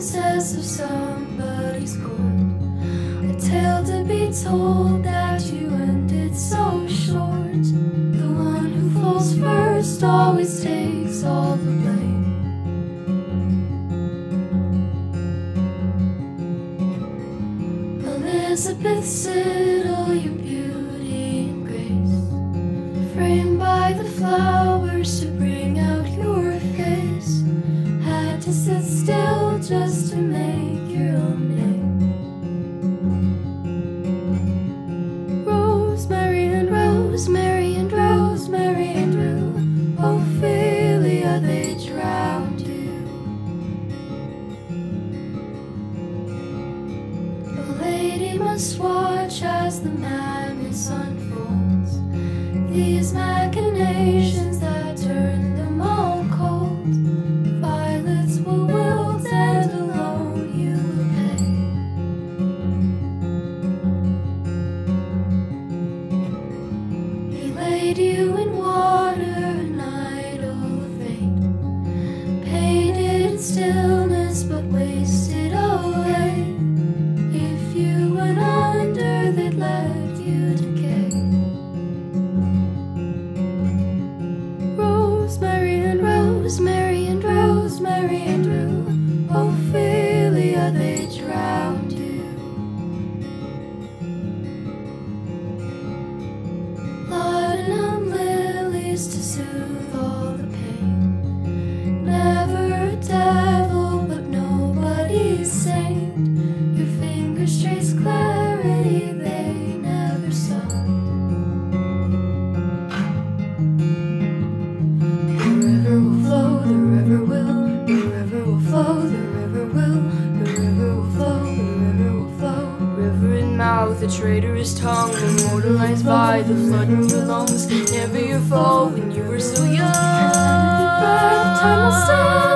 princess of somebody's court, a tale to be told that you ended so short. The one who falls first always takes all the blame. Elizabeth Siddal, your beauty and grace, framed by the flowers to bring out your face, had to sit still just to make your own name. Rosemary and Rosemary and Rosemary and Rue, Ophelia, they drowned you. A lady must watch as the madness unfolds, these machinations that turn them all cold. Violets will wilt and alone you will pay. He laid you in water, an idol of fate, painted in stillness but wasted away. If you went under, they'd let you decay. Rosemary and Rosemary and Rosemary and Rue, Ophelia, they drowned you. Laudanum lilies to soothe all the pain, never a devil but nobody's saint. Your fingers trace clarity they never saw. The river will flow, the river will, the river will flow, the river will, the river will flow, the river will flow. River in mouth, a traitorous tongue, immortalized by the flood in your lungs. Never your foe when you were so young. Time will stand.